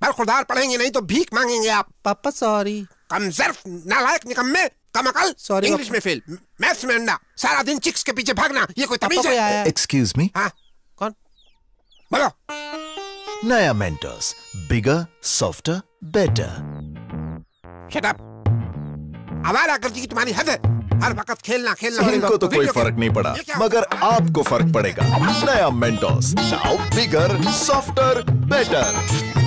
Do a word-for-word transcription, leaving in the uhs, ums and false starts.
बरखुरदार पढ़ेंगे नहीं तो भीख मांगेंगे आप। पापा सॉरी। कमजर्फ, नालायक, निकम्मे, कमअकल। सॉरी। इंग्लिश में फेल, मैथ्स में अंडा, सारा दिन चिक्स के पीछे भागना, ये कोई तमीज है? Excuse me. हाँ कौन? बोलो। नया Mentos, bigger, softer, better. Shut up. आवारा गर्दी की तुम्हारी हद है। हर वक्त खेलना खेलना। इनको तो कोई फर्क नहीं पड़ा, मगर आपको फर्क पड़ेगा। नया Mentos, now bigger, softer, better.